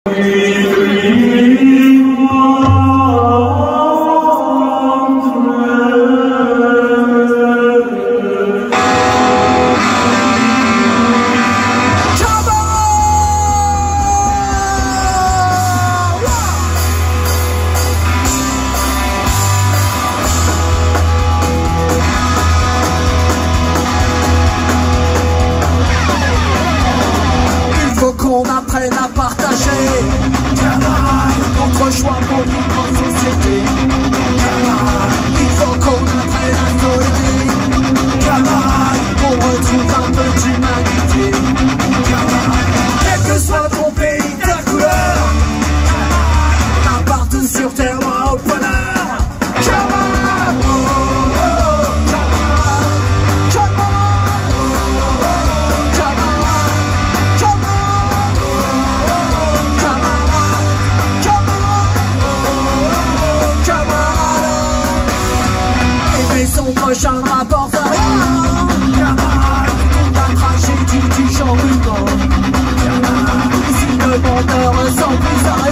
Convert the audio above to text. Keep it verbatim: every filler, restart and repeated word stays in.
On apprenne à partager notre choix pour notre société. Il faut qu'on apprenne à coller pour retrouver un peu d'humanité. Quel que soit ton pays, ta couleur, un partout sur terre, moi au bonheur. Son prochain rapporte à rien. La tragédie du genre humain. Si le menteur ressemble plus à rien.